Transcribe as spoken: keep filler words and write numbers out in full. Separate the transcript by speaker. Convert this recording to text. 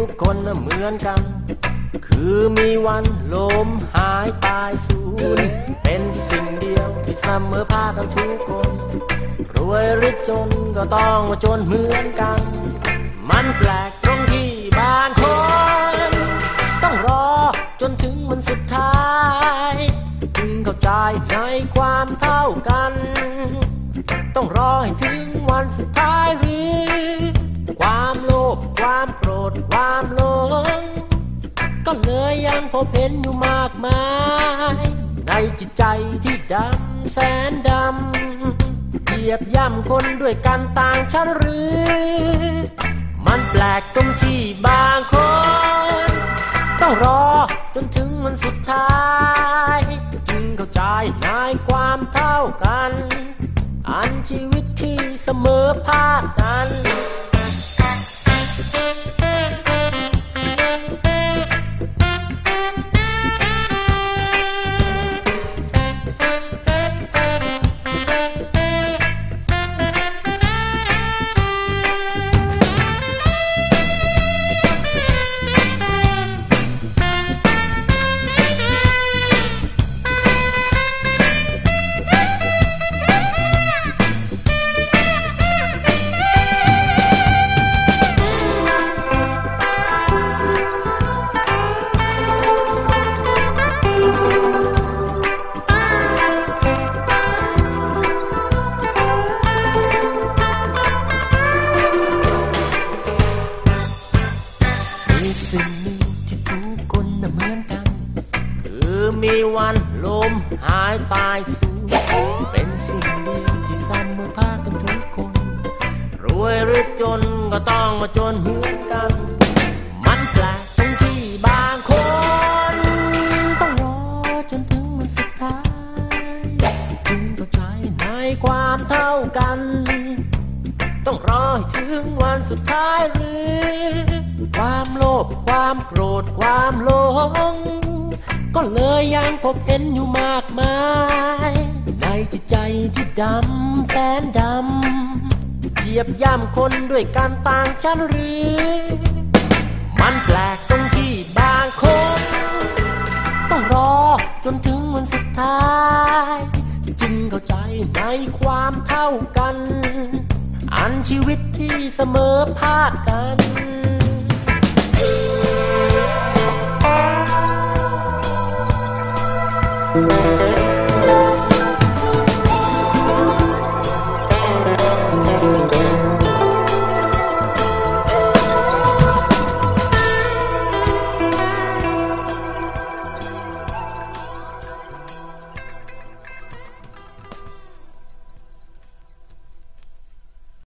Speaker 1: คนเหมือนกันคือมีวันล้มหายตายสูญเป็นสิ่งเดียวที่เสมอภาคกันทุกคนรวยหรือจนก็ต้องมาจนเหมือนกันมันแปลกตรงที่บางคนต้องรอจนถึงวันสุดท้ายจึงเข้าใจในความเท่ากันต้องรอให้ถึงวันสุดท้ายหรือความโลภความโกรธความหลงก็เลยยังพบเห็นอยู่มากมายในจิตใจที่ดำแสนดำเหยียบย่ำคนด้วยกันต่างชั้นหรือมันแปลกตรงที่บางคนต้องรอจนถึงวันสุดท้ายจึงเข้าใจในความเท่ากันอันชีวิตที่เสมอภาคกันสิ่งหนึ่งที่ทุกคนเหมือนกันคือมีวันล้มหายตายสูญเป็นสิ่งเดียวที่เสมอภาคกันทุกคนรวยหรือจนก็ต้องมาจนเหมือนกันมันแปลกตรงที่บางคนต้องรอจนถึงวันสุดท้ายจึงเข้าใจในความเท่ากันต้องรอให้ถึงวันสุดท้ายหรือความโลภความโกรธความหลงก็เลยยังพบเห็นอยู่มากมายในจิตใจที่ดำแสนดำเหยียบย่ำคนด้วยกันต่างชั้นหรือมันแปลกตรงที่บางคนต้องรอจนถึงวันสุดท้ายจึงเข้าใจในความเท่ากันอันชีวิตที่เสมอภาคกันThank you.